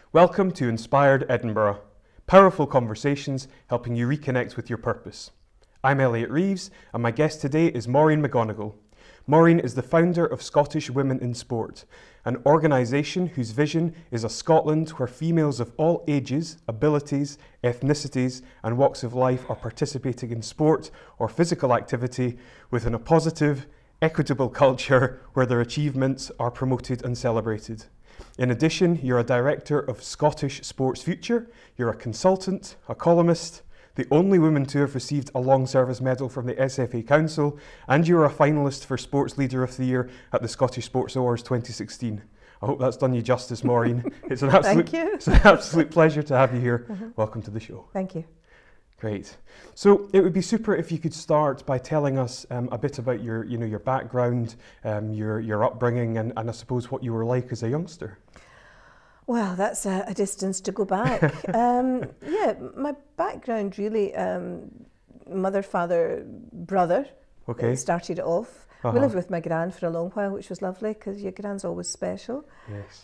Welcome to Inspired Edinburgh, powerful conversations helping you reconnect with your purpose. I'm Elliot Reeves and my guest today is Maureen McGonigle. Maureen is the founder of Scottish Women in Sport, an organisation whose vision is a Scotland where females of all ages, abilities, ethnicities and walks of life are participating in sport or physical activity within a positive, equitable culture where their achievements are promoted and celebrated. In addition, you're a director of Scottish Sports Future, you're a consultant, a columnist, the only woman to have received a long service medal from the SFA Council, and you're a finalist for Sports Leader of the Year at the Scottish Sports Awards 2016. I hope that's done you justice, Maureen. It's an absolute pleasure to have you here. Welcome to the show. Thank you. Great. So it would be super if you could start by telling us a bit about your background, your upbringing, and I suppose what you were like as a youngster. Well, that's a distance to go back. Yeah, my background really, mother, father, brother. Okay. Started it off. We lived with my gran for a long while, which was lovely because your gran's always special. Yes.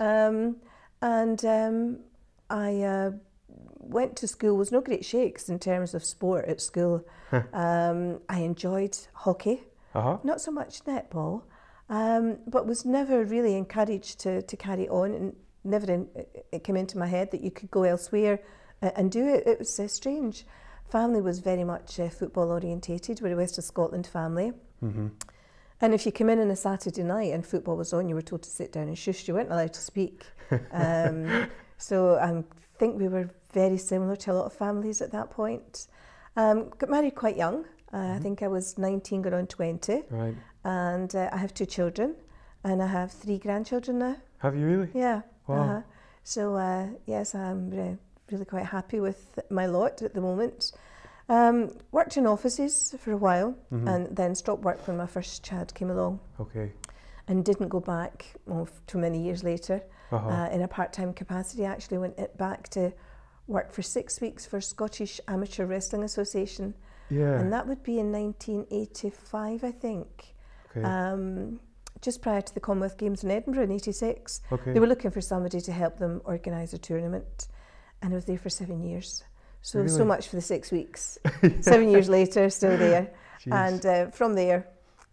I went to school, was no great shakes in terms of sport at school. I enjoyed hockey, not so much netball, but was never really encouraged to carry on, and it came into my head that you could go elsewhere and do it. It was strange. Family was very much football orientated. We're a West of Scotland family. And if you come in on a Saturday night and football was on, you were told to sit down and shush, you weren't allowed to speak. So I think we were very similar to a lot of families at that point. Got married quite young. I think I was 19 going on 20. Right. And I have 2 children and I have 3 grandchildren now. Have you really? Yeah. Wow. So yes, I'm really quite happy with my lot at the moment. Worked in offices for a while and then stopped work when my first child came along. Okay. And didn't go back too many years later. In a part-time capacity. I actually went back to work for 6 weeks for Scottish Amateur Wrestling Association. Yeah. And that would be in 1985, I think. Okay. Just prior to the Commonwealth Games in Edinburgh in 86. Okay. They were looking for somebody to help them organise a tournament. And I was there for 7 years. So, really? So much for the 6 weeks. 7 years later, still there. Jeez. And from there,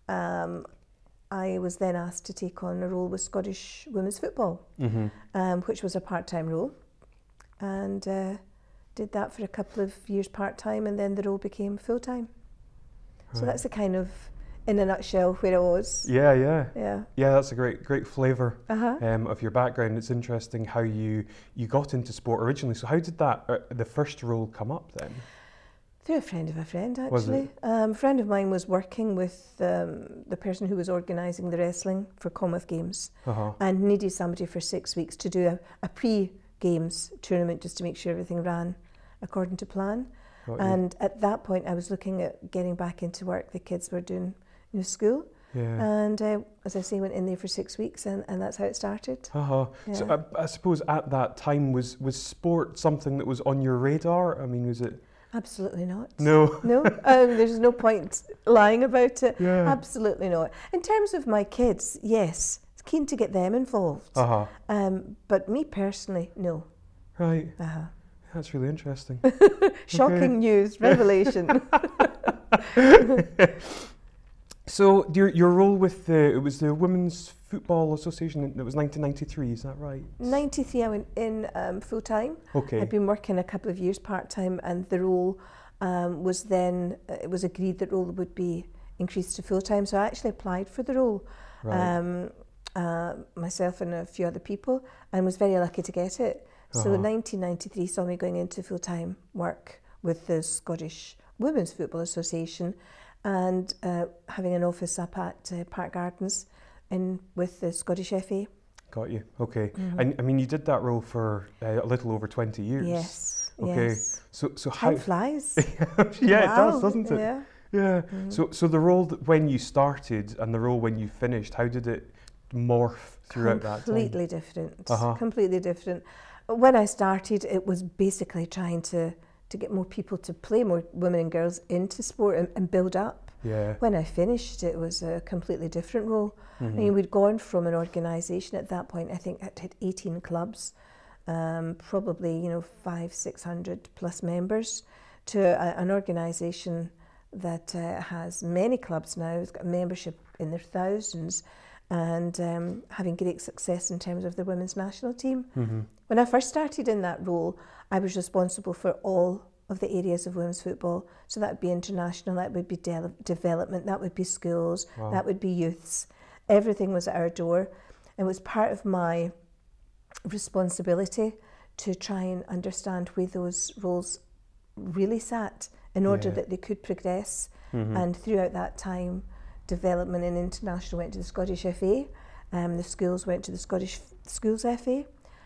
I was then asked to take on a role with Scottish Women's Football, which was a part-time role. And did that for a couple of years part-time, and then the role became full-time. Right. So that's the kind of, in a nutshell, where I was. Yeah, that's a great flavour of your background. It's interesting how you got into sport originally. So how did that, the first role come up then? Through a friend of a friend, actually. A friend of mine was working with the person who was organising the wrestling for Commonwealth Games and needed somebody for 6 weeks to do a pre-games tournament just to make sure everything ran according to plan. And at that point I was looking at getting back into work. The kids were doing school. Yeah. And as I say, went in there for 6 weeks and that's how it started. Yeah. So I suppose at that time, was sport something that was on your radar? I mean, was it? Absolutely not. No. No, there's no point lying about it. Yeah. Absolutely not. In terms of my kids, yes, keen to get them involved. But me personally, no. Right. That's really interesting. Shocking news, revelation. So your role with it was the Women's Football Association, it was 1993, is that right? 93 I went in full-time. Okay. I'd been working a couple of years part-time and the role was then, it was agreed that role would be increased to full-time, so I actually applied for the role, right. Myself and a few other people, and was very lucky to get it. So 1993 saw me going into full-time work with the Scottish Women's Football Association and having an office up at Park Gardens with the Scottish FA. Got you, okay. And I mean, you did that role for a little over 20 years. Yes, okay. Yes. So how... Time flies. Yeah, wow. It does, doesn't it? Yeah. So the role when you started and the role when you finished, how did it morph throughout that time? Completely different, completely different. When I started, it was basically trying to get more people to play, more women and girls into sport and build up. Yeah. When I finished, it was a completely different role. I mean, we'd gone from an organisation at that point, I think it had 18 clubs, probably 500-600 plus members, to an organisation that has many clubs now. It's got a membership in their thousands, and having great success in terms of the women's national team. When I first started in that role, I was responsible for all of the areas of women's football. So that would be international, that would be development, that would be schools, that would be youths. Everything was at our door. It was part of my responsibility to try and understand where those roles really sat in order that they could progress. And throughout that time, development and international went to the Scottish FA, the schools went to the Scottish Schools FA,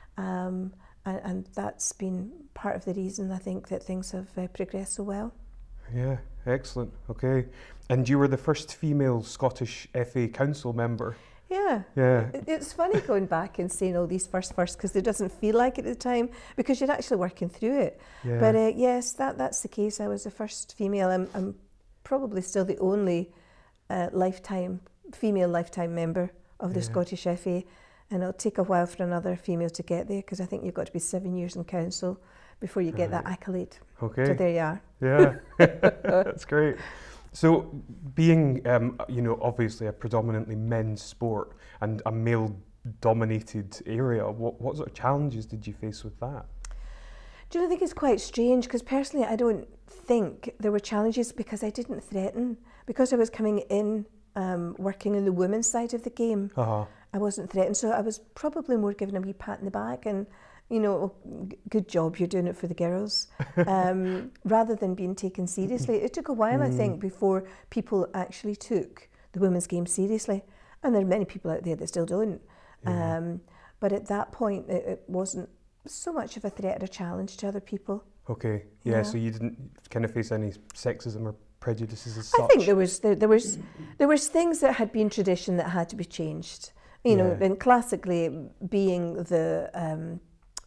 and that's been part of the reason, I think, that things have progressed so well. Yeah, excellent. Okay. And you were the first female Scottish FA Council member. Yeah. It's funny going back and saying all these first, because it doesn't feel like it at the time, because you're actually working through it. But yes, that's the case. I was the first female. I'm probably still the only female lifetime member of the Scottish FA, and it'll take a while for another female to get there, because I think you've got to be 7 years in council before you get that accolade. Okay. So there you are. Yeah, that's great. So being, obviously a predominantly men's sport and a male-dominated area, what sort of challenges did you face with that? Do you know, I think it's quite strange, because personally I don't think there were challenges, because I didn't threaten. Because I was coming in working on the women's side of the game, I wasn't threatened. So I was probably more given a wee pat in the back and, good job, you're doing it for the girls, rather than being taken seriously. It took a while, I think, before people actually took the women's game seriously. And there are many people out there that still don't. But at that point, it wasn't so much of a threat or a challenge to other people. Okay, yeah, so you didn't kind of face any sexism or prejudices as such? I think there was things that had been tradition that had to be changed. And classically, being the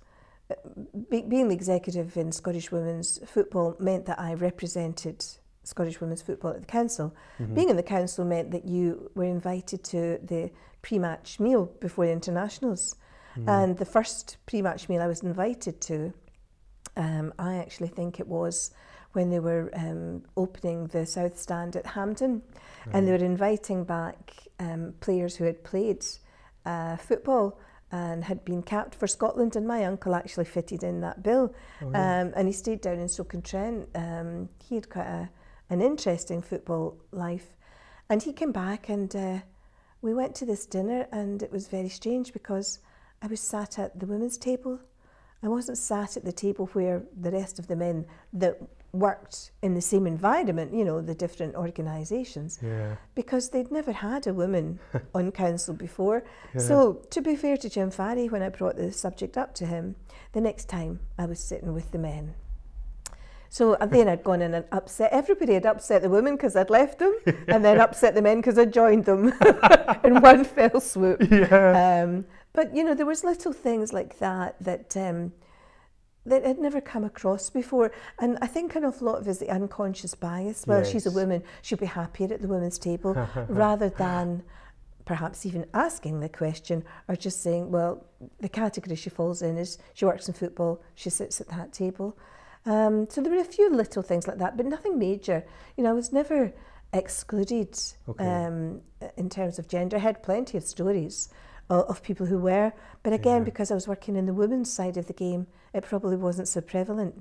executive in Scottish women's football meant that I represented Scottish women's football at the council. Being in the council meant that you were invited to the pre-match meal before the internationals. And the first pre-match meal I was invited to, I actually think it was when they were opening the South Stand at Hampden, and they were inviting back players who had played football and had been capped for Scotland, and my uncle actually fitted in that bill. And he stayed down in Stoke-on-Trent. He had quite an interesting football life, and he came back, and we went to this dinner, and it was very strange because I was sat at the women's table. I wasn't sat at the table where the rest of the men that worked in the same environment, the different organisations, because they'd never had a woman on council before. So to be fair to Jim Farry, when I brought the subject up to him, the next time I was sitting with the men. So then I'd gone in and upset everybody. I'd upset the women because I'd left them, and then upset the men because I'd joined them in one fell swoop. But there was little things like that that I'd never come across before, and I think an awful lot of it is the unconscious bias. Well, she's a woman; she'll be happier at the women's table, rather than perhaps even asking the question, or just saying, well, the category she falls in is she works in football, she sits at that table. So there were a few little things like that, but nothing major. I was never excluded in terms of gender. I had plenty of stories of people who were, but again, because I was working in the women's side of the game, it probably wasn't so prevalent.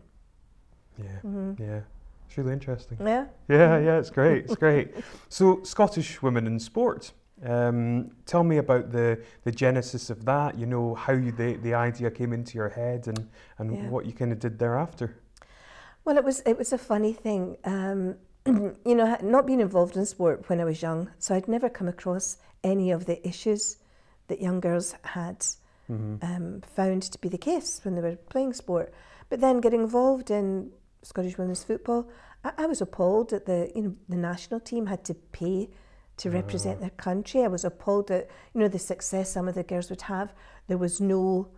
It's really interesting. Yeah, it's great, So, Scottish women in sport, tell me about the genesis of that, how the idea came into your head, and what you kind of did thereafter. Well, it was a funny thing, not being involved in sport when I was young, so I'd never come across any of the issues that young girls had found to be the case when they were playing sport. But then getting involved in Scottish women's football, I was appalled that the national team had to pay to represent their country. I was appalled at the success some of the girls would have. There was no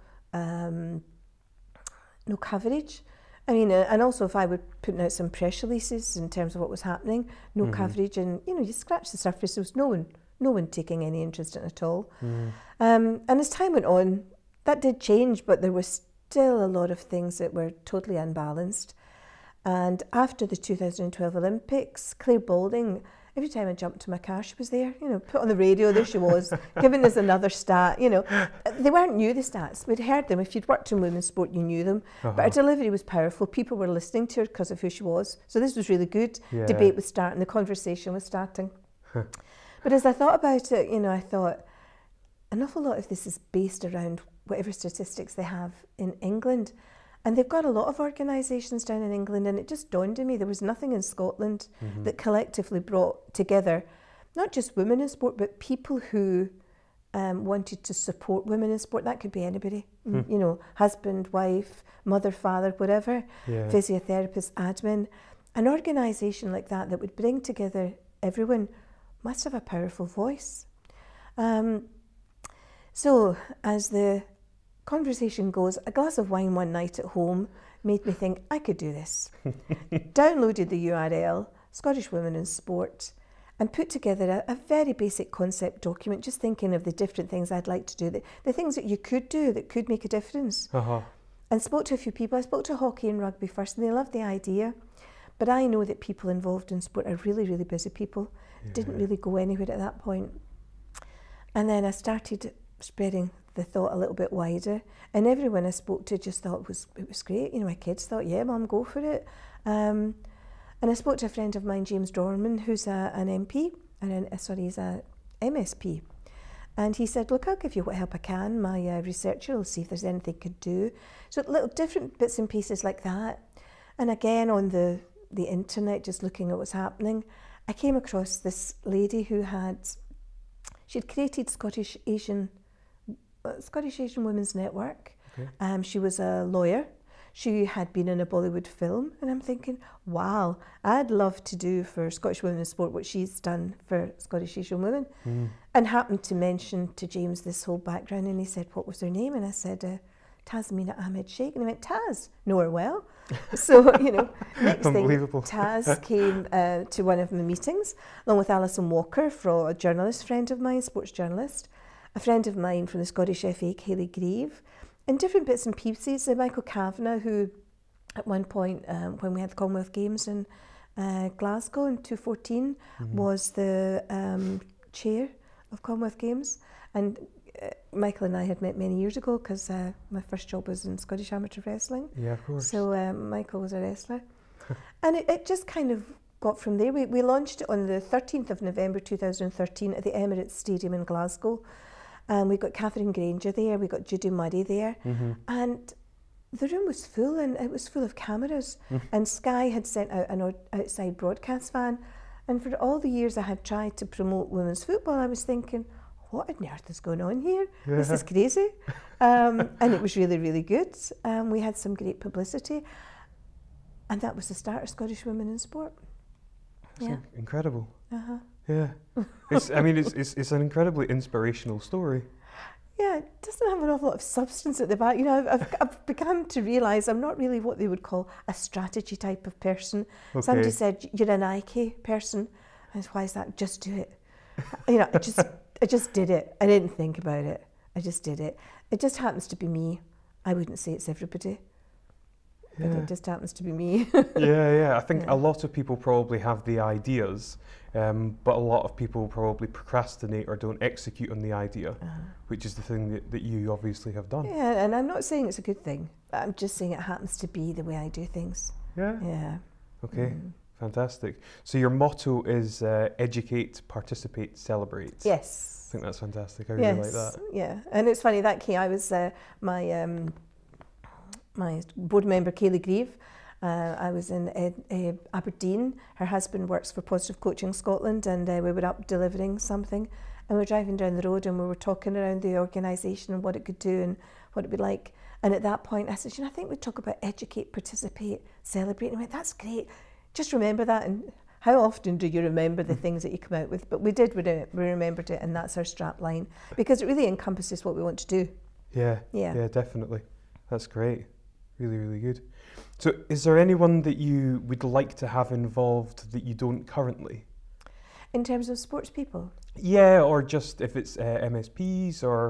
coverage. I mean, and also if I were putting out some press releases in terms of what was happening, no coverage, and you scratch the surface, there was no one taking any interest in it at all. And as time went on, that did change, but there was still a lot of things that were totally unbalanced. And after the 2012 Olympics, Claire Balding, every time I jumped to my car, she was there, you know, put on the radio, there she was, giving us another stat, you know. They weren't new, the stats. We'd heard them. If you'd worked in women's sport, you knew them. But her delivery was powerful. People were listening to her because of who she was. So this was really good. Yeah. Debate was starting, the conversation was starting. But as I thought about it, you know, I thought an awful lot of this is based around whatever statistics they have in England. And they've got a lot of organisations down in England, and it just dawned on me there was nothing in Scotland that collectively brought together not just women in sport, but people who wanted to support women in sport. That could be anybody, you know, husband, wife, mother, father, whatever, physiotherapist, admin. An organisation like that that would bring together everyone must have a powerful voice. So as the conversation goes, a glass of wine one night at home made me think I could do this. Downloaded the URL, Scottish Women in Sport, and put together a very basic concept document, just thinking of the different things I'd like to do, the things that you could do that could make a difference. And spoke to a few people. I spoke to hockey and rugby first, and they loved the idea. But I know that people involved in sport are really, really busy people. Didn't really go anywhere at that point. And then I started spreading the thought a little bit wider, and everyone I spoke to just thought it was great. You know, my kids thought, yeah, Mum, go for it. And I spoke to a friend of mine, James Dorman, who's an MP, he's a MSP. And he said, look, I'll give you what help I can. My researcher will see if there's anything I could do. So little different bits and pieces like that. And again, on the internet, just looking at what's happening, I came across this lady who she'd created Scottish Asian Women's Network. She was a lawyer. She had been in a Bollywood film, and I'm thinking, wow, I'd love to do for Scottish Women in Sport what she's done for Scottish Asian women. And happened to mention to James this whole background, and he said, what was her name? And I said, Tasmina Ahmed Sheikh. And he went, Taz, know her well. So, you know, next thing, Taz came to one of my meetings, along with Alison Walker, a journalist friend of mine, sports journalist, a friend of mine from the Scottish FA, Hayley Grieve, and different bits and pieces. Michael Kavanagh, who at one point, when we had the Commonwealth Games in Glasgow in 2014, was the chair of Commonwealth Games. And Michael and I had met many years ago because my first job was in Scottish amateur wrestling. Yeah, of course. So Michael was a wrestler. And it just kind of got from there. We launched it on the 13th of November 2013 at the Emirates Stadium in Glasgow. We got Catherine Granger there, we got Judy Murray there, and the room was full, and it was full of cameras. And Sky had sent out an outside broadcast van, and for all the years I had tried to promote women's football, I was thinking, what on earth is going on here? This is crazy. And it was really, really good. We had some great publicity, and that was the start of Scottish Women in Sport. That's incredible. Yeah, it's an incredibly inspirational story. Yeah, it doesn't have an awful lot of substance at the back. You know, I've begun to realise I'm not really what they would call a strategy type of person. Somebody said, you're an Ike person. And why is that? Just do it. You know, I just did it. I didn't think about it. I just did it. It just happens to be me. I wouldn't say it's everybody. But it just happens to be me. I think a lot of people probably have the ideas, but a lot of people probably procrastinate or don't execute on the idea, which is the thing that you obviously have done. Yeah, and I'm not saying it's a good thing. I'm just saying it happens to be the way I do things. Yeah. Okay, fantastic. So your motto is educate, participate, celebrate. Yes. I think that's fantastic. I really like that. Yeah, and it's funny, that key, I was my board member, Hayley Grieve. I was in Aberdeen. Her husband works for Positive Coaching Scotland, and we were up delivering something, and we were driving down the road, and we were talking around the organisation and what it could do and what it'd be like. And at that point I said, you know, I think we talk about educate, participate, celebrate. And I went, that's great, just remember that. And how often do you remember the things that you come out with? But we did, we remembered it, and that's our strap line, because it really encompasses what we want to do. Yeah, definitely. That's great. Really, really good. So is there anyone that you would like to have involved that you don't currently? In terms of sports people? Yeah, or just if it's MSPs or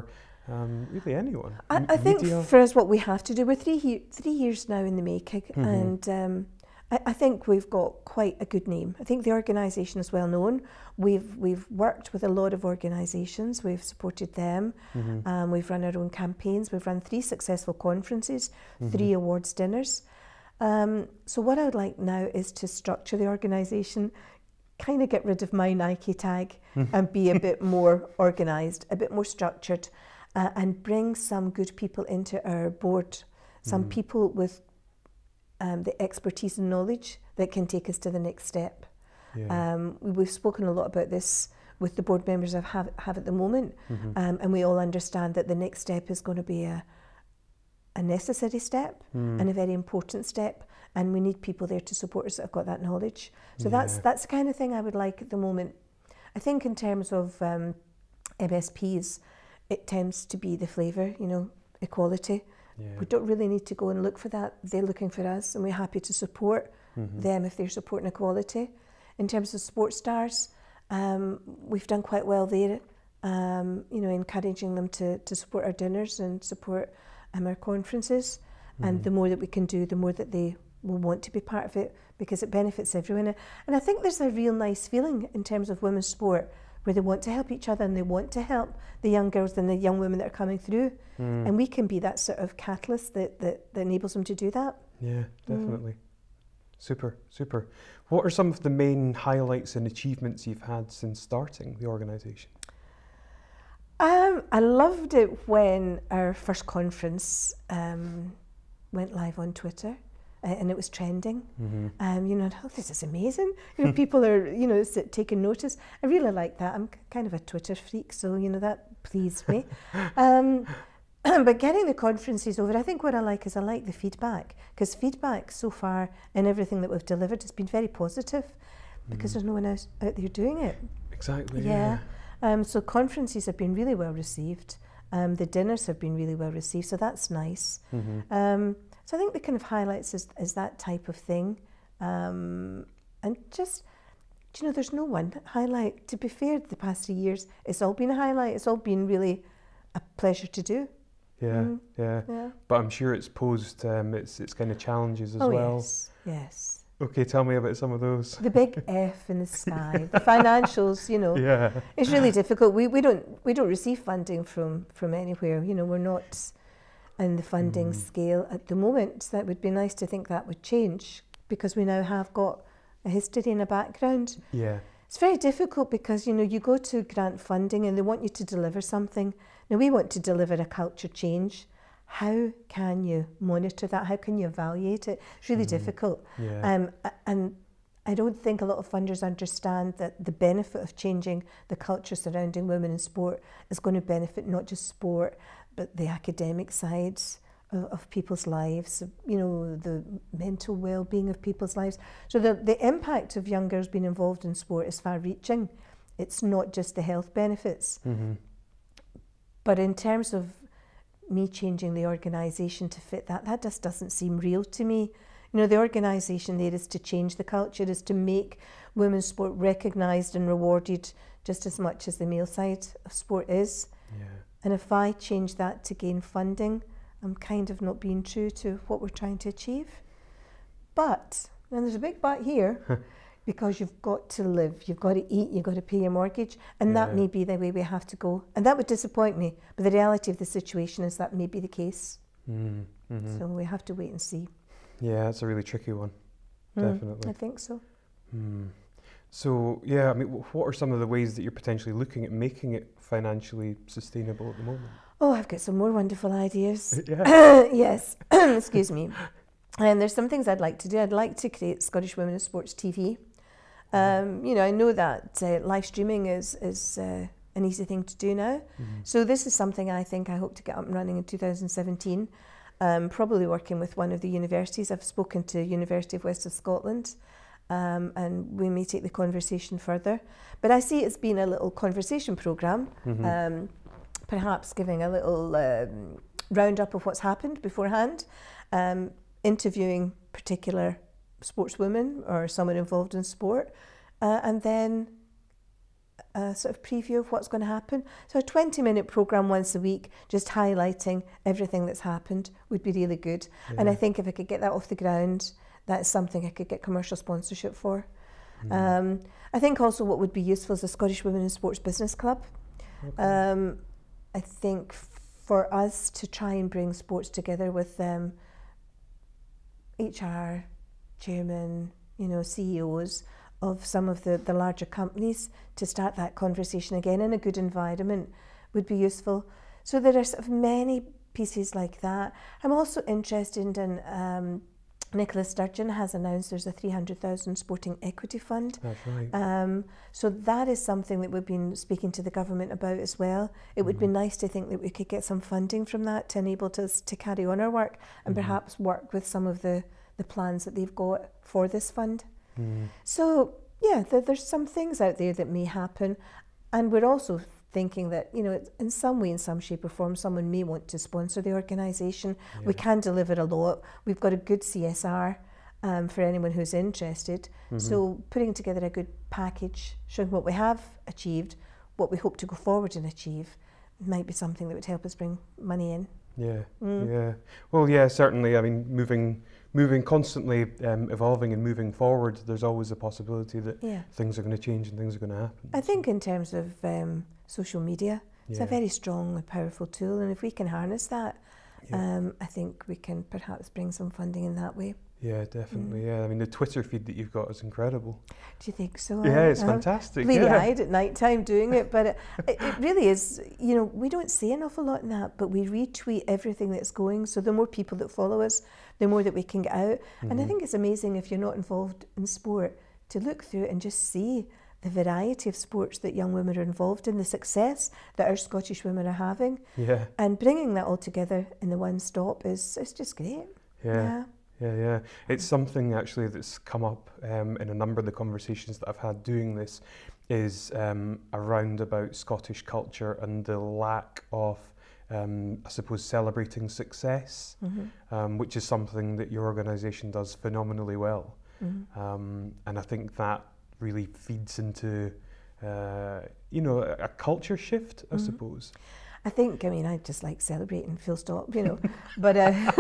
Really anyone. I think for us what we have to do, we're 3 years now in the making, and I think we've got quite a good name. I think the organisation is well known. We've worked with a lot of organisations. We've supported them. We've run our own campaigns. We've run 3 successful conferences, 3 awards dinners. So what I would like now is to structure the organisation, kind of get rid of my Nike tag and be a bit more organised, a bit more structured, and bring some good people into our board, some people with the expertise and knowledge that can take us to the next step. Yeah. We've spoken a lot about this with the board members I have at the moment, and we all understand that the next step is going to be a necessary step and a very important step, and we need people there to support us that have got that knowledge. So that's the kind of thing I would like at the moment. I think in terms of MSPs, it tends to be the flavour, you know, equality. Yeah. We don't really need to go and look for that. They're looking for us, and we're happy to support them if they're supporting equality. In terms of sports stars, we've done quite well there, you know, encouraging them to support our dinners and support our conferences. And the more that we can do, the more that they will want to be part of it, because it benefits everyone. And I think there's a real nice feeling in terms of women's sport, where they want to help each other and they want to help the young girls and the young women that are coming through. And we can be that sort of catalyst that enables them to do that. Yeah, definitely. Super, super. What are some of the main highlights and achievements you've had since starting the organisation? I loved it when our first conference went live on Twitter. And it was trending. You know, oh, this is amazing. You know, people are, you know, taking notice. I really like that. I'm kind of a Twitter freak, so, you know, that pleased me. But getting the conferences over, I think what I like is I like the feedback, because feedback so far in everything that we've delivered has been very positive, because there's no one else out there doing it. Exactly, yeah. So conferences have been really well received. The dinners have been really well received, so that's nice. So I think the kind of highlights is that type of thing. And just, you know, there's no one highlight. To be fair, the past 3 years, it's all been a highlight. It's all been really a pleasure to do. Yeah. But I'm sure it's posed its kind of challenges as well. Yes. Okay, tell me about some of those. The big F in the sky, the financials, you know. It's really difficult. We don't receive funding from anywhere. You know, we're not in the funding scale at the moment. That would be nice to think that would change, because we now have got a history and a background. Yeah. It's very difficult because, you know, you go to grant funding and they want you to deliver something. Now we want to deliver a culture change. How can you monitor that? How can you evaluate it? It's really difficult. And I don't think a lot of funders understand that the benefit of changing the culture surrounding women in sport is going to benefit not just sport, but the academic sides of people's lives, you know, the mental well-being of people's lives. So the impact of young girls being involved in sport is far-reaching. It's not just the health benefits. But in terms of me changing the organisation to fit that just doesn't seem real to me. You know, the organisation there is to change the culture, is to make women's sport recognised and rewarded just as much as the male side of sport is. And if I change that to gain funding, I'm kind of not being true to what we're trying to achieve. But, and there's a big but here, because you've got to live, you've got to eat, you've got to pay your mortgage, and that may be the way we have to go. And that would disappoint me, but the reality of the situation is that may be the case. So we have to wait and see. Yeah, that's a really tricky one, definitely. I think so. So, yeah, I mean, what are some of the ways that you're potentially looking at making it financially sustainable at the moment? Oh, I've got some more wonderful ideas. Yes, excuse me. And there's some things I'd like to do. I'd like to create Scottish Women in Sports TV. You know, I know that live streaming is an easy thing to do now. So this is something I think I hope to get up and running in 2017. Probably working with one of the universities. I've spoken to University of West of Scotland, and we may take the conversation further. But I see it's been a little conversation programme, perhaps giving a little roundup of what's happened beforehand, interviewing particular sportswomen or someone involved in sport, and then a sort of preview of what's going to happen. So a 20-minute programme once a week, just highlighting everything that's happened would be really good. Yeah. And I think if I could get that off the ground, that's something I could get commercial sponsorship for. I think also what would be useful is the Scottish Women in Sports Business Club. Okay. I think for us to try and bring sports together with HR, chairman, CEOs of some of the larger companies, to start that conversation again in a good environment would be useful. So there are sort of many pieces like that. I'm also interested in Nicola Sturgeon has announced there's a 300,000 sporting equity fund. That's right. So that is something that we've been speaking to the government about as well. It would be nice to think that we could get some funding from that to enable us to carry on our work and perhaps work with some of the plans that they've got for this fund. So yeah, there's some things out there that may happen, and we're also thinking that, in some way, in some shape or form, someone may want to sponsor the organisation. Yeah. We can deliver a lot. We've got a good CSR for anyone who's interested. So putting together a good package, showing what we have achieved, what we hope to go forward and achieve, might be something that would help us bring money in. Yeah, yeah. Well, yeah, certainly. I mean, moving constantly, evolving and moving forward, there's always a possibility that things are going to change and things are going to happen. I think in terms of social media, it's a very strong and powerful tool, and if we can harness that, I think we can perhaps bring some funding in that way. Yeah, definitely. Yeah, I mean, the Twitter feed that you've got is incredible. Do you think so? Yeah, it's fantastic. Bleary-eyed at night time doing it, but it really is. We don't say an awful lot in that, but we retweet everything that's going. So the more people that follow us, the more that we can get out. And I think it's amazing, if you're not involved in sport, to look through it and just see the variety of sports that young women are involved in, the success that our Scottish women are having. Yeah. And bringing that all together in the one stop is just great. Yeah. Yeah. It's something actually that's come up in a number of the conversations that I've had doing this, is around about Scottish culture and the lack of, I suppose, celebrating success, which is something that your organisation does phenomenally well. And I think that really feeds into, a culture shift, I suppose. I think, I just like celebrating, full stop, but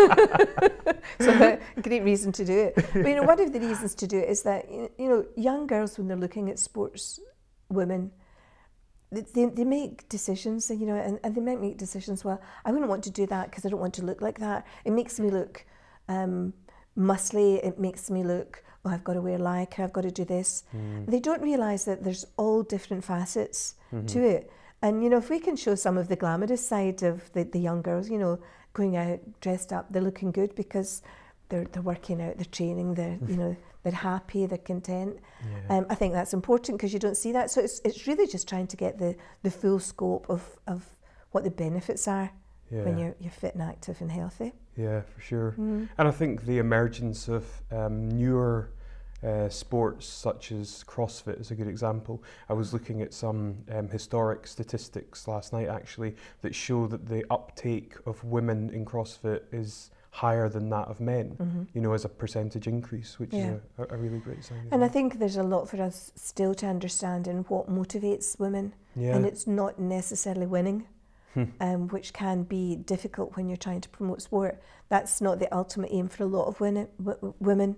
so a great reason to do it. But, one of the reasons to do it is that, young girls, when they're looking at sports women, they make decisions, and they might make decisions, well, I wouldn't want to do that because I don't want to look like that. It makes me look muscly, it makes me look, oh, I've got to wear lycra, I've got to do this. They don't realise that there's all different facets to it. And, if we can show some of the glamorous side of the young girls, going out dressed up, they're looking good because they're working out, they're training, they're happy, they're content. Yeah. I think that's important because you don't see that. So it's really just trying to get the full scope of what the benefits are when you're fit and active and healthy. Yeah, for sure. And I think the emergence of newer sports such as CrossFit is a good example. I was looking at some historic statistics last night actually that show that the uptake of women in CrossFit is higher than that of men, as a percentage increase, which is a really great sign. And I think there's a lot for us still to understand in what motivates women, and it's not necessarily winning, which can be difficult when you're trying to promote sport. That's not the ultimate aim for a lot of women.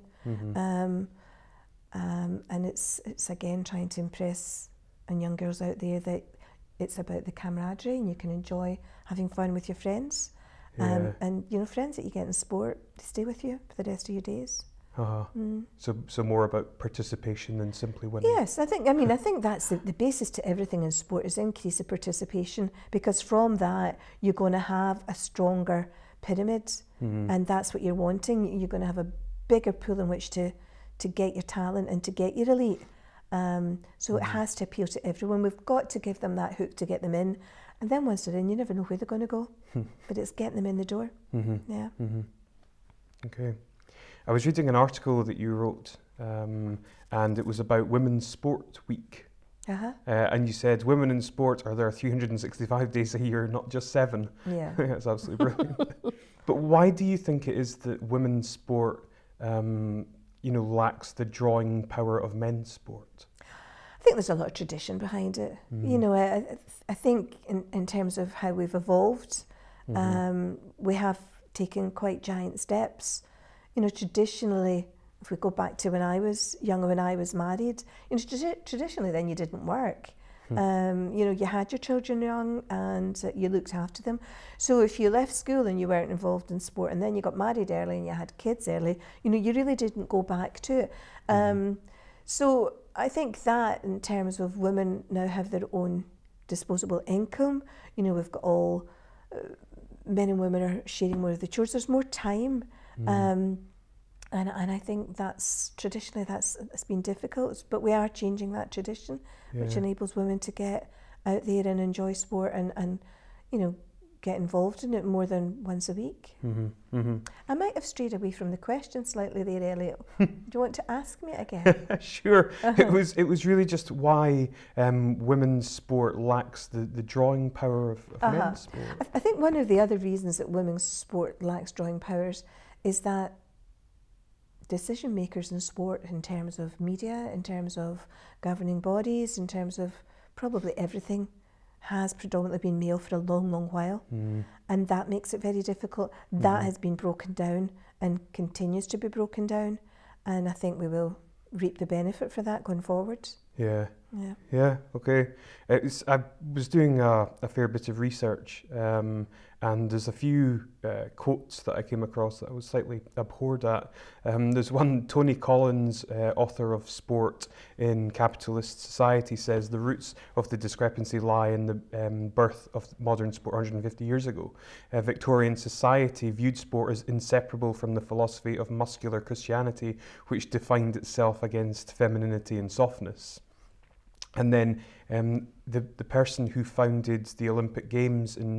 And it's again trying to impress on young girls out there that it's about the camaraderie and you can enjoy having fun with your friends. And friends that you get in sport, they stay with you for the rest of your days. So more about participation than simply winning. Yes, I think that's the basis to everything in sport, is increase the participation, because from that you're going to have a stronger pyramid, and that's what you're wanting. You're going to have a bigger pool in which to get your talent and to get your elite. So it has to appeal to everyone. We've got to give them that hook to get them in. And then once they're in, you never know where they're going to go. But it's getting them in the door. Yeah. Okay. I was reading an article that you wrote, and it was about Women's Sport Week. And you said women in sport are there 365 days a year, not just 7. Yeah. That's absolutely brilliant. But why do you think it is that women's sport lacks the drawing power of men's sport? I think there's a lot of tradition behind it. You know, I think in terms of how we've evolved, we have taken quite giant steps. You know, traditionally, if we go back to when I was younger, when I was married, you know, traditionally then you didn't work. You know, you had your children young and you looked after them. So if you left school and you weren't involved in sport, and then you got married early and you had kids early, you know, you really didn't go back to it. So I think that in terms of women now have their own disposable income, you know, we've got all, men and women are sharing more of the chores, there's more time. And I think that's, traditionally it's been difficult, but we are changing that tradition, which enables women to get out there and enjoy sport and you know, get involved in it more than once a week. I might have strayed away from the question slightly there, Elliot. Do you want to ask me again? Sure. It was really just why women's sport lacks the drawing power of men's sport. I think one of the other reasons that women's sport lacks drawing powers is that decision makers in sport, in terms of media, in terms of governing bodies, in terms of probably everything, has predominantly been male for a long, long while. And that makes it very difficult. That has been broken down and continues to be broken down. And I think we will reap the benefit for that going forward. Yeah, okay. I was doing a fair bit of research, and there's a few quotes that I came across that I was slightly abhorred at. There's one, Tony Collins, author of Sport in Capitalist Society, says the roots of the discrepancy lie in the birth of modern sport 150 years ago. Victorian society viewed sport as inseparable from the philosophy of muscular Christianity, which defined itself against femininity and softness. And then the person who founded the Olympic Games in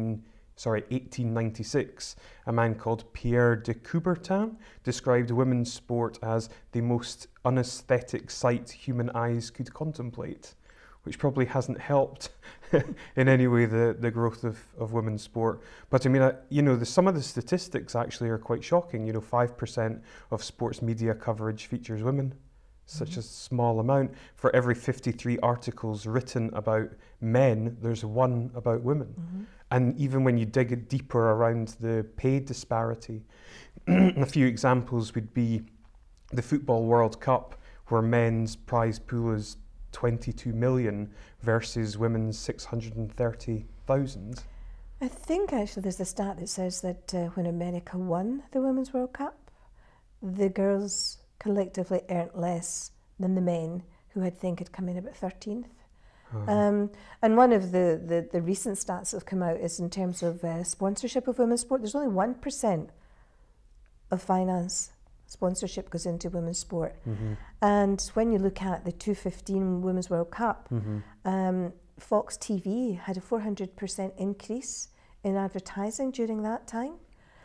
1896, a man called Pierre de Coubertin, described women's sport as the most unaesthetic sight human eyes could contemplate, which probably hasn't helped in any way the growth of women's sport. But I mean, you know, some of the statistics actually are quite shocking. You know, 5% of sports media coverage features women. Such a small amount. For every 53 articles written about men, there's one about women. And even when you dig deeper around the pay disparity, a few examples would be the Football World Cup, where men's prize pool is 22 million versus women's 630,000. I think actually there's a stat that says that when America won the Women's World Cup, the girls collectively earned less than the men, who I think had come in about 13th. And one of the recent stats that have come out is in terms of sponsorship of women's sport. There's only 1% of finance sponsorship goes into women's sport. And when you look at the 2015 Women's World Cup, Fox TV had a 400% increase in advertising during that time.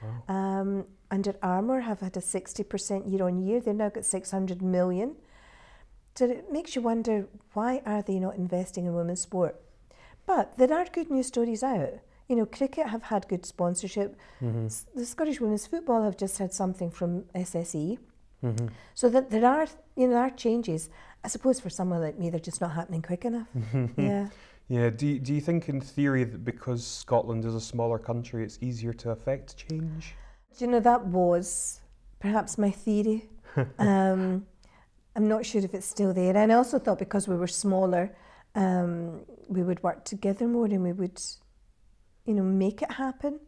Under Armour have had a 60% year on year. They've now got 600 million. So it makes you wonder, why are they not investing in women's sport? But there are good news stories out. You know, cricket have had good sponsorship. The Scottish women's football have just had something from SSE. So that there are, you know, there are changes. I suppose for someone like me, they're just not happening quick enough. Yeah. Do you think in theory that because Scotland is a smaller country, it's easier to affect change? Do you know, that was perhaps my theory. I'm not sure if it's still there. And I also thought because we were smaller, we would work together more and we would, you know, make it happen.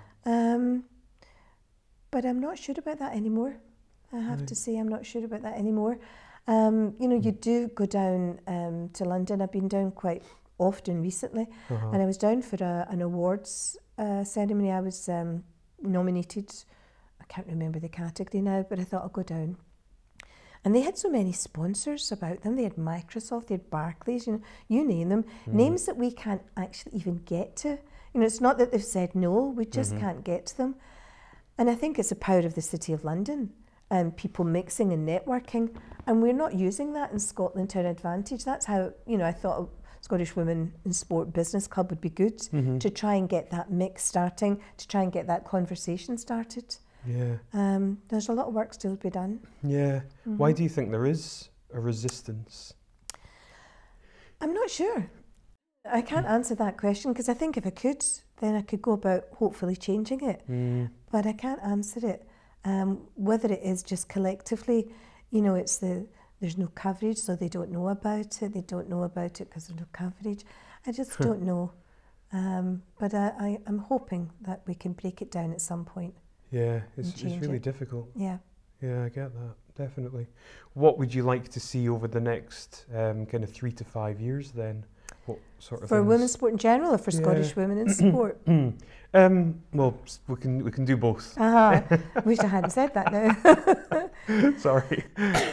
But I'm not sure about that anymore. I have to say I'm not sure about that anymore. You know, you do go down to London. I've been down quite often recently, and I was down for an awards ceremony. I was nominated, I can't remember the category now, but I thought I'll go down. And they had so many sponsors about them. They had Microsoft, they had Barclays, you know, you name them, names that we can't actually even get to. You know, it's not that they've said no, we just can't get to them. And I think it's the power of the City of London and people mixing and networking, and we're not using that in Scotland to our advantage. That's how, you know, I thought Scottish Women in Sport Business Club would be good, to try and get that mix starting, to try and get that conversation started. There's a lot of work still to be done. Why do you think there is a resistance? I'm not sure. I can't answer that question because I think if I could, then I could go about hopefully changing it. But I can't answer it. Whether it is just collectively, you know, there's no coverage, so they don't know about it. They don't know about it because there's no coverage. I just don't know. But I'm hoping that we can break it down at some point. Yeah, it's really difficult. Yeah. Yeah, I get that, definitely. What would you like to see over the next kind of 3 to 5 years then? What sort of For things? Women's sport in general, or for Scottish women in sport? Well, we can do both. Wish I hadn't said that now. Sorry.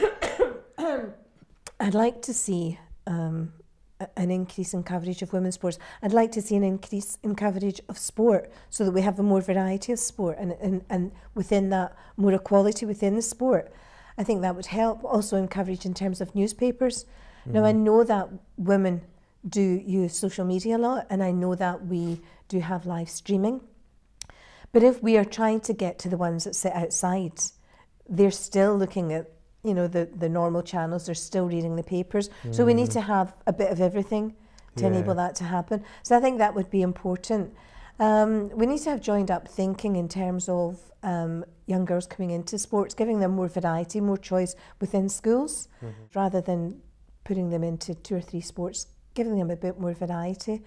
I'd like to see an increase in coverage of women's sports. I'd like to see an increase in coverage of sport so that we have a more variety of sport and within that more equality within the sport. I think that would help. Also in coverage in terms of newspapers. Now I know that women do use social media a lot, and I know that we do have live streaming. But if we are trying to get to the ones that sit outside, they're still looking at, you know, the normal channels, they're still reading the papers. So we need to have a bit of everything to enable that to happen. So I think that would be important. We need to have joined up thinking in terms of young girls coming into sports, giving them more variety, more choice within schools, rather than putting them into 2 or 3 sports, giving them a bit more variety.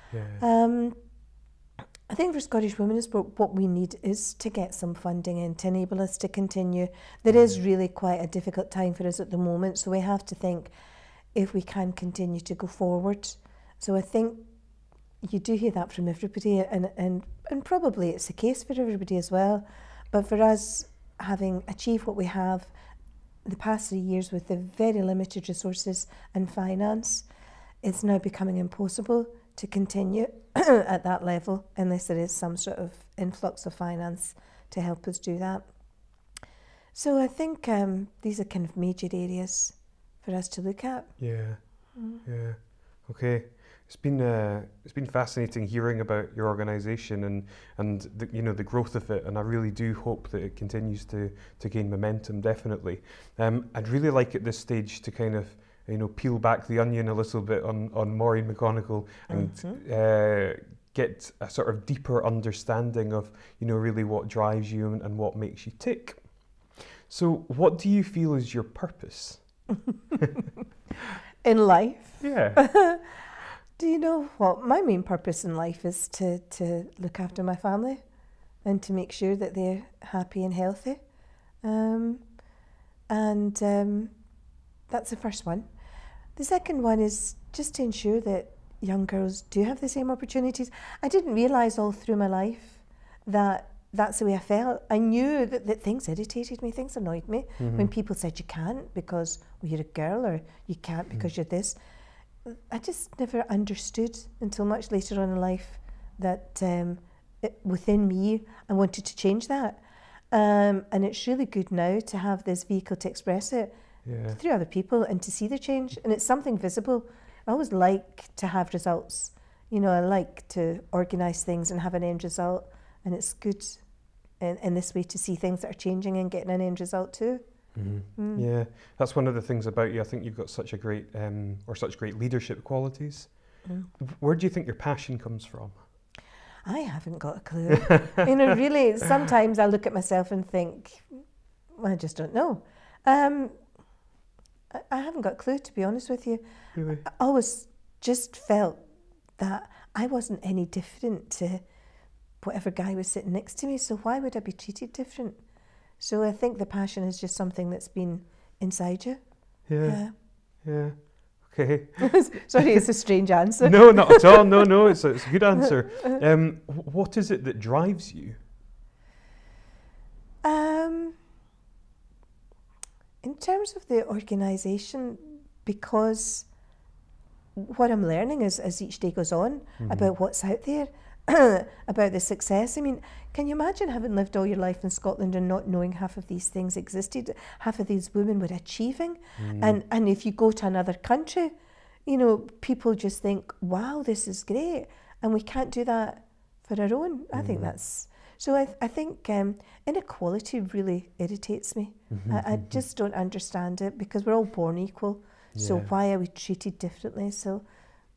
I think for Scottish women in sport, what we need is to get some funding in to enable us to continue. There is really quite a difficult time for us at the moment, so we have to think if we can continue to go forward. So I think you do hear that from everybody, and probably it's the case for everybody as well. But for us, having achieved what we have the past 3 years with the very limited resources and finance, it's now becoming impossible to continue at that level unless there is some sort of influx of finance to help us do that. So I think these are kind of major areas for us to look at. Yeah, yeah. Okay. It's been fascinating hearing about your organisation and the, you know, the growth of it, and I really do hope that it continues to gain momentum. Definitely. I'd really like at this stage to kind of, you know, peel back the onion a little bit on Maureen McGonigle and get a sort of deeper understanding of, you know, really what drives you and what makes you tick. So, what do you feel is your purpose in life? Yeah. Do you know what? My main purpose in life is to look after my family and to make sure that they're happy and healthy. That's the first one. The second one is just to ensure that young girls do have the same opportunities. I didn't realise all through my life that that's the way I felt. I knew that things irritated me, things annoyed me. When people said you can't because you're a girl, or you can't because you're this. I just never understood until much later on in life that within me I wanted to change that. And it's really good now to have this vehicle to express it through other people and to see the change. And it's something visible. I always like to have results. You know, I like to organise things and have an end result. And it's good in this way to see things that are changing and getting an end result too. Yeah, that's one of the things about you. I think you've got such a great, such great leadership qualities. Where do you think your passion comes from? I haven't got a clue. You know, really, sometimes I look at myself and think, I just don't know. I haven't got a clue, to be honest with you. Really? I always just felt that I wasn't any different to whatever guy was sitting next to me, so why would I be treated different? So I think the passion is just something that's been inside you. Yeah. Okay. Sorry, it's a strange answer. No, not at all. No, it's a good answer. What is it that drives you? In terms of the organisation, because what I'm learning as each day goes on about what's out there, about the success. I mean, can you imagine having lived all your life in Scotland and not knowing half of these things existed, half of these women were achieving? And if you go to another country, you know, people just think, wow, this is great. And we can't do that for our own. I think that's... So I think inequality really irritates me. I just don't understand it because we're all born equal. So why are we treated differently? So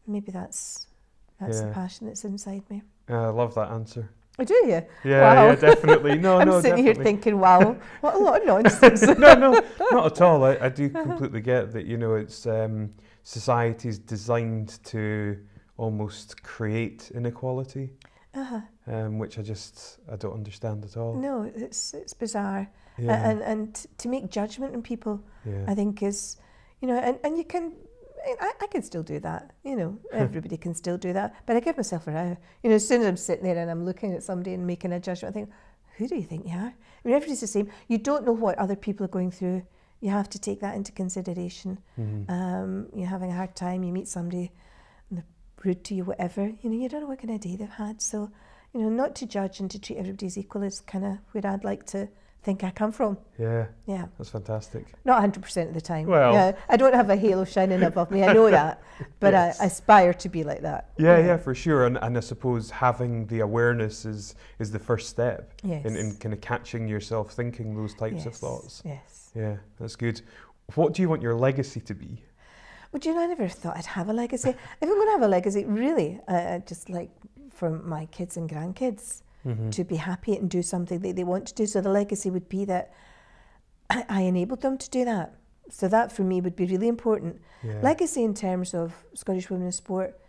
maybe that's the passion that's inside me. I love that answer. Oh, do you? Yeah, wow. yeah, definitely. No, I'm sitting here thinking, wow, what a lot of nonsense. No, not at all. I do completely get that, you know, it's society's designed to almost create inequality, which I don't understand at all. No, it's bizarre. Yeah. And to make judgment on people, I think is, you know, and you can, I can still do that, you know, everybody can still do that, but I give myself a row. You know, as soon as I'm sitting there and I'm looking at somebody and making a judgment, I think, who do you think you are? I mean, everybody's the same. You don't know what other people are going through. You have to take that into consideration. You're having a hard time, you meet somebody and they're rude to you, whatever, you know, you don't know what kind of day they've had. So, you know, not to judge and to treat everybody as equal is kind of where I'd like to think I come from. Yeah. Yeah. That's fantastic. Not 100% of the time. Well. Yeah, I don't have a halo shining above me, I know that, but yes. I aspire to be like that. Yeah, for sure. And I suppose having the awareness is the first step in kind of catching yourself thinking those types of thoughts. Yes. Yeah, that's good. What do you want your legacy to be? Well, do you know, I never thought I'd have a legacy. If I'm going to have a legacy, really, just like for my kids and grandkids, to be happy and do something that they want to do. So the legacy would be that I enabled them to do that. So that for me would be really important. Yeah. Legacy in terms of Scottish women in sport,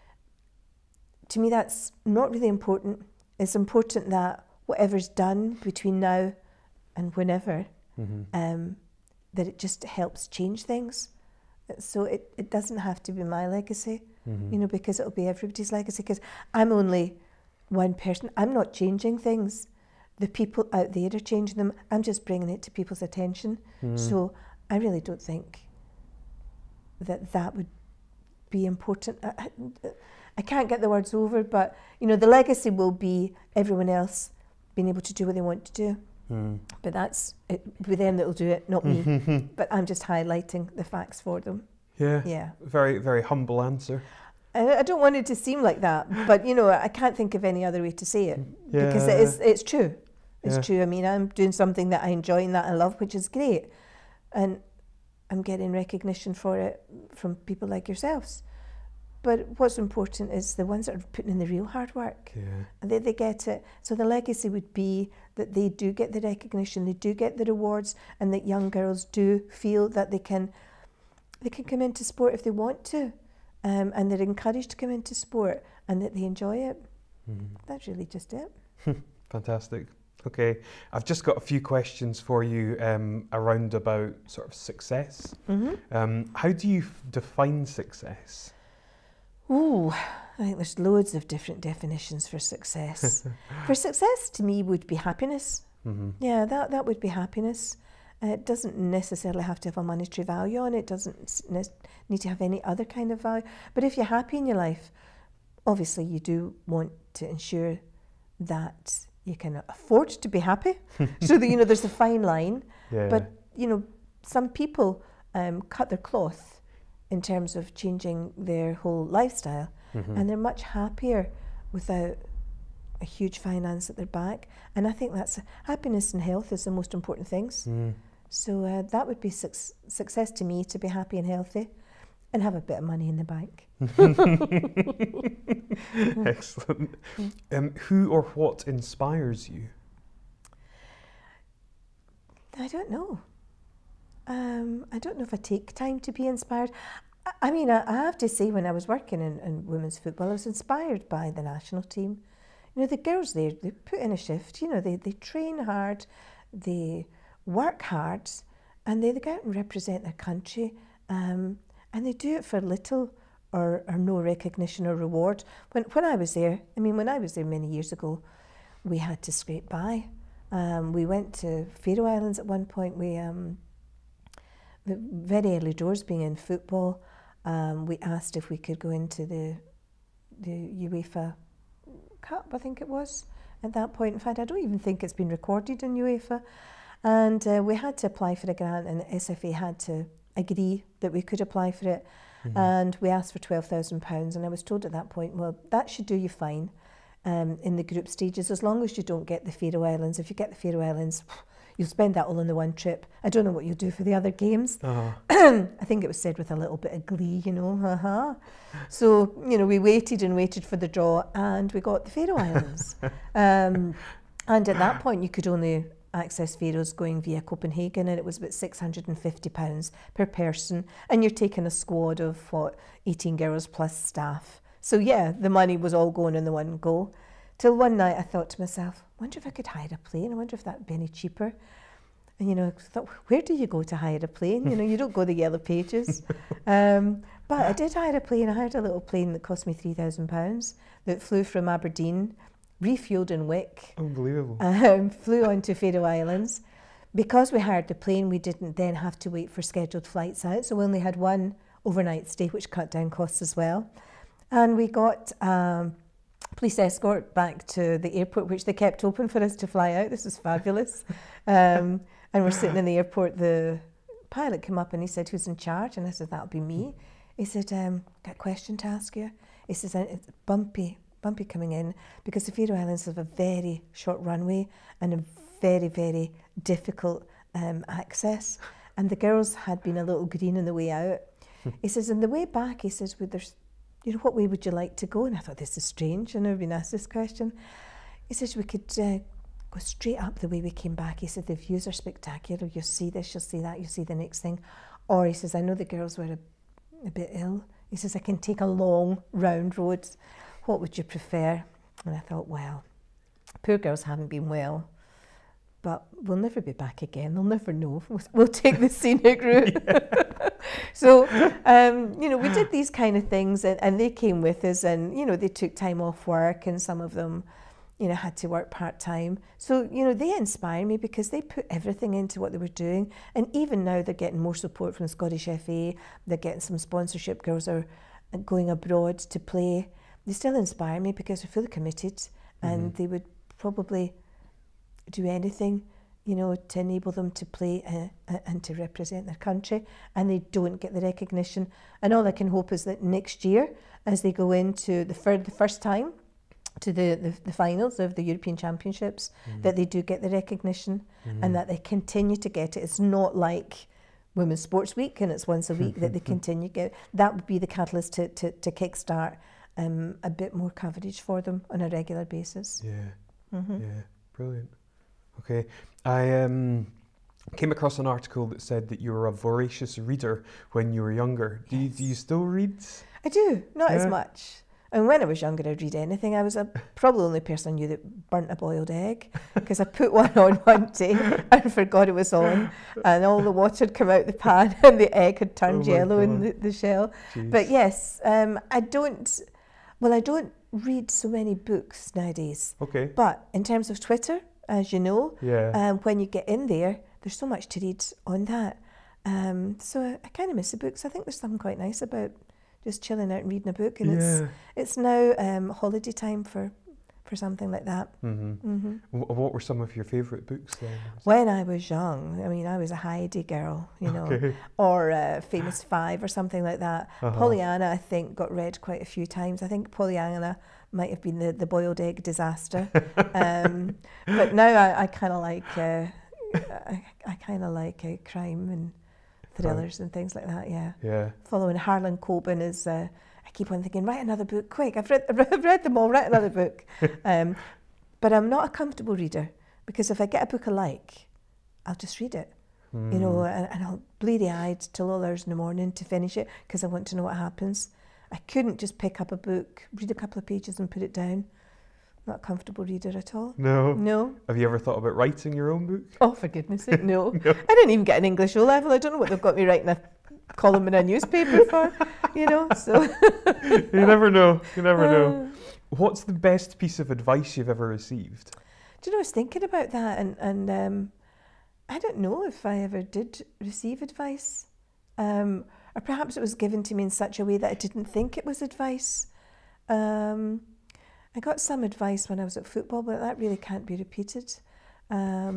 to me that's not really important. It's important that whatever's done between now and whenever, that it just helps change things. So it doesn't have to be my legacy, you know, because it'll be everybody's legacy, because I'm only one person. I'm not changing things. The people out there are changing them. I'm just bringing it to people's attention. So I really don't think that would be important. I can't get the words over, but you know, the legacy will be everyone else being able to do what they want to do. But that's it, with them that will do it, not me. But I'm just highlighting the facts for them. Yeah. Very, very humble answer. I don't want it to seem like that, but you know, I can't think of any other way to say it, because it's true. It's true. I mean, I'm doing something that I enjoy and that I love, which is great, and I'm getting recognition for it from people like yourselves. But what's important is the ones that are putting in the real hard work, and they get it. So the legacy would be that they do get the recognition, they do get the rewards, and that young girls do feel that they can come into sport if they want to. And they're encouraged to come into sport and that they enjoy it. That's really just it. Fantastic. Okay, I've just got a few questions for you around about sort of success. How do you define success? Ooh, I think there's loads of different definitions for success. For success, to me, would be happiness. Yeah, that would be happiness. It doesn't necessarily have to have a monetary value on it. It doesn't need to have any other kind of value. But if you're happy in your life, obviously you do want to ensure that you can afford to be happy. So that, you know, there's a fine line. But, you know, some people cut their cloth in terms of changing their whole lifestyle, and they're much happier without a huge finance at their back. And I think that's happiness and health is the most important things. So that would be success to me, to be happy and healthy and have a bit of money in the bank. Excellent. Who or what inspires you? I don't know. I don't know if I take time to be inspired. I mean, I have to say, when I was working in women's football, I was inspired by the national team. You know, the girls there, they put in a shift, you know, they train hard, they work hard, and they go out and represent their country, and they do it for little or no recognition or reward. When I was there, I mean, when I was there many years ago, we had to scrape by. We went to Faroe Islands at one point. We the very early doors being in football, we asked if we could go into the UEFA Cup, I think it was, at that point. In fact, I don't even think it's been recorded in UEFA. And we had to apply for a grant, and SFA had to agree that we could apply for it. And we asked for £12,000, and I was told at that point, well, that should do you fine in the group stages, as long as you don't get the Faroe Islands. If you get the Faroe Islands, you'll spend that all on the one trip. I don't know what you'll do for the other games. I think it was said with a little bit of glee, you know, So, you know, we waited and waited for the draw, and we got the Faroe Islands. And at that point, you could only access Faroes going via Copenhagen, and it was about £650 per person, and you're taking a squad of, 18 girls plus staff. So yeah, the money was all going in the one go. Till one night I thought to myself, I wonder if I could hire a plane, I wonder if that would be any cheaper. And you know, I thought, where do you go to hire a plane? You know, you don't go the Yellow Pages. But I did hire a plane. I hired a little plane that cost me £3,000 that flew from Aberdeen, refueled in Wick. Unbelievable. Flew on to Faroe Islands. Because we hired the plane, we didn't then have to wait for scheduled flights out, so we only had one overnight stay, which cut down costs as well. And we got police escort back to the airport, which they kept open for us to fly out. This was fabulous. And we're sitting in the airport, the pilot came up and he said, who's in charge? And I said, that'll be me. He said, got a question to ask you. He says, it's bumpy coming in, because the Faroe Islands have a very short runway and a very, very difficult access. And the girls had been a little green on the way out. He says, on the way back, he says, well, there's, you know, what way would you like to go? And I thought, this is strange. I've never been asked this question. He says, we could go straight up the way we came back. He said, the views are spectacular. You'll see this, you'll see that, you'll see the next thing. Or he says, I know the girls were a bit ill. He says, I can take a long round road. What would you prefer? And I thought, well, poor girls haven't been well, but we'll never be back again. They'll never know. We'll take the scenic route. So, you know, we did these kind of things, and they came with us, and, you know, they took time off work, and some of them, you know, had to work part-time. So, you know, they inspire me because they put everything into what they were doing. And even now they're getting more support from the Scottish FA. They're getting some sponsorship. Girls are going abroad to play. They still inspire me because they're fully committed, and they would probably do anything, you know, to enable them to play and to represent their country, and they don't get the recognition. And all I can hope is that next year, as they go into the first time to the finals of the European Championships, that they do get the recognition, and that they continue to get it. It's not like Women's Sports Week and it's once a week, that they continue to get it. That would be the catalyst to kickstart a bit more coverage for them on a regular basis. Yeah, yeah, brilliant. Okay, I came across an article that said that you were a voracious reader when you were younger. Do you still read? I do, not as much. And when I was younger, I'd read anything. I was probably the only person I knew that burnt a boiled egg, because I put one on one day and forgot it was on, and all the water had come out the pan and the egg had turned yellow in the shell. Jeez. But yes, I don't read so many books nowadays. Okay. But in terms of Twitter, as you know, when you get in there, there's so much to read on that. So I kind of miss the books. I think there's something quite nice about just chilling out and reading a book, and it's now holiday time for something like that. What were some of your favourite books then? When I was young, I mean, I was a Heidi girl, you know, or Famous Five or something like that. Pollyanna, I think, got read quite a few times. I think Pollyanna might have been the boiled egg disaster. But now I kind of like crime and thrillers and things like that. Yeah. Following Harlan Coben is. I keep on thinking, write another book, quick. I've read them all. Write another book. But I'm not a comfortable reader, because if I get a book I like, I'll just read it. You know, and I'll bleary-eyed till all hours in the morning to finish it, because I want to know what happens. I couldn't just pick up a book, read a couple of pages and put it down. Not a comfortable reader at all. No. Have you ever thought about writing your own book? Oh, for goodness sake, no. I didn't even get an English O level. I don't know what they've got me writing a column in a newspaper for, you know, so. You never know. What's the best piece of advice you've ever received? Do you know, I was thinking about that, and I don't know if I ever did receive advice. Or perhaps it was given to me in such a way that I didn't think it was advice. I got some advice when I was at football, but that really can't be repeated. But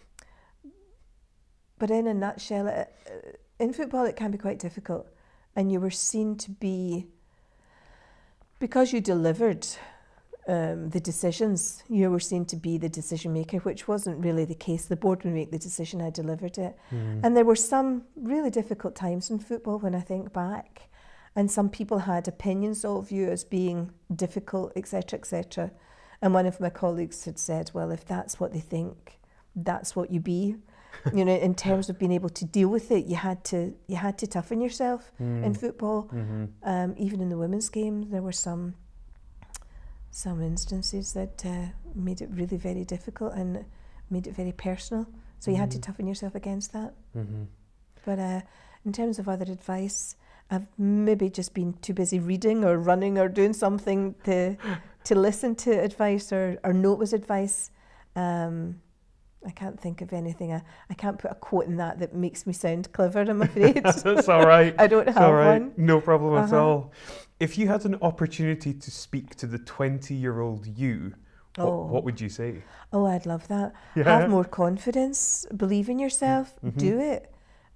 in a nutshell, in football it can be quite difficult, and you were seen to be, because you delivered the decisions. You were seen to be the decision maker, which wasn't really the case. The board would make the decision, I delivered it. And there were some really difficult times in football when I think back, and some people had opinions of you as being difficult, etc., etc. And one of my colleagues had said, well, if that's what they think, that's what you be. You know, in terms of being able to deal with it, you had to toughen yourself in football. Even in the women's game, there were some instances that made it really very difficult and made it very personal. So you had to toughen yourself against that. But in terms of other advice, I've maybe just been too busy reading or running or doing something to listen to advice or know it was advice. I can't think of anything. I can't put a quote in that makes me sound clever, I'm afraid. That's all right. I don't have one. No problem at all. If you had an opportunity to speak to the 20-year-old you, what would you say? Oh, I'd love that. Have more confidence, believe in yourself, do it.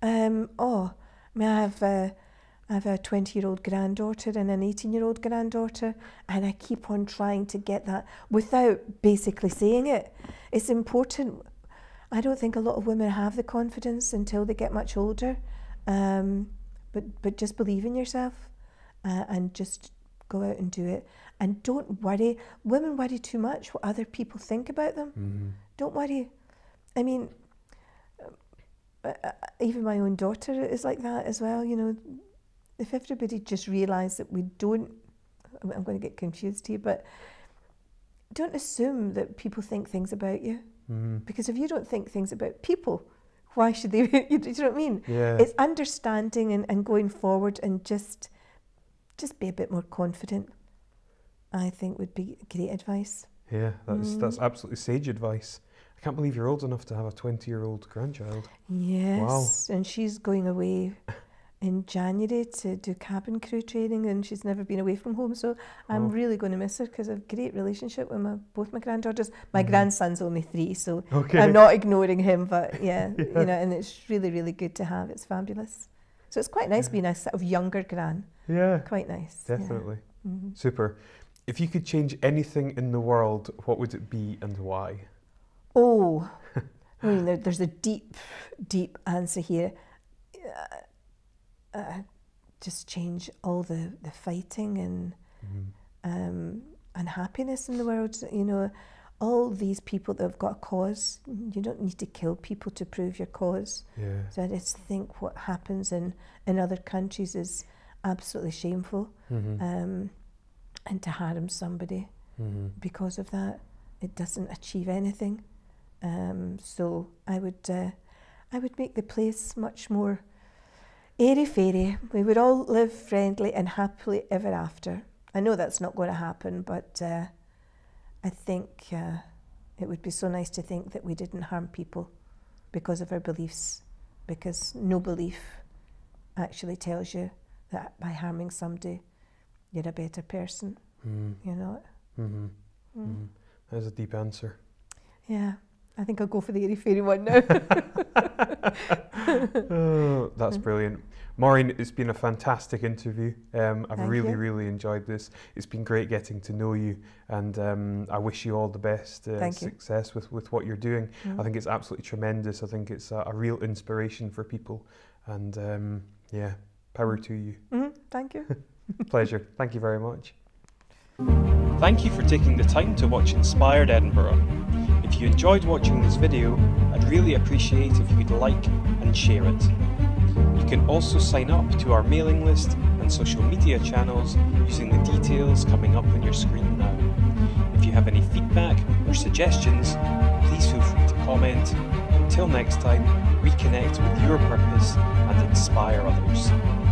I have a 20-year-old granddaughter and an 18-year-old granddaughter, and I keep on trying to get that without basically saying it. It's important. I don't think a lot of women have the confidence until they get much older, but just believe in yourself and just go out and do it. And don't worry. Women worry too much what other people think about them. Don't worry. I mean, even my own daughter is like that as well, you know. If everybody just realised that we don't, I'm going to get confused here, but don't assume that people think things about you. Because if you don't think things about people, why should they? You know what I mean? Yeah. It's understanding and going forward and just be a bit more confident, I think would be great advice. Yeah, that's absolutely sage advice. I can't believe you're old enough to have a 20-year-old grandchild. Yes, wow. And she's going away in January to do cabin crew training, and she's never been away from home, so I'm really going to miss her because I have a great relationship with both my granddaughters. My grandson's only 3, so I'm not ignoring him, but yeah, you know, and it's really, really good to have. It's fabulous. So it's quite nice being a sort of younger gran. Yeah. Quite nice. Definitely. Yeah. Super. If you could change anything in the world, what would it be and why? Oh, I mean, there's a deep, deep answer here. Just change all the fighting and unhappiness in the world. You know, all these people that have got a cause, you don't need to kill people to prove your cause. Yeah. So I just think what happens in other countries is absolutely shameful. And to harm somebody because of that, it doesn't achieve anything. So I would make the place much more airy-fairy. We would all live friendly and happily ever after. I know that's not going to happen, but I think it would be so nice to think that we didn't harm people because of our beliefs, because no belief actually tells you that by harming somebody, you're a better person. You know it? That's a deep answer. Yeah. I think I'll go for the airy-fairy one now. Oh, that's brilliant. Maureen, it's been a fantastic interview. I've really enjoyed this. It's been great getting to know you, and I wish you all the best success with what you're doing. I think it's absolutely tremendous. I think it's a real inspiration for people, and yeah, power to you. Thank you. Pleasure. Thank you very much. Thank you for taking the time to watch Inspired Edinburgh. If you enjoyed watching this video, I'd really appreciate if you could like and share it. You can also sign up to our mailing list and social media channels using the details coming up on your screen now. If you have any feedback or suggestions, please feel free to comment. Until next time, reconnect with your purpose and inspire others.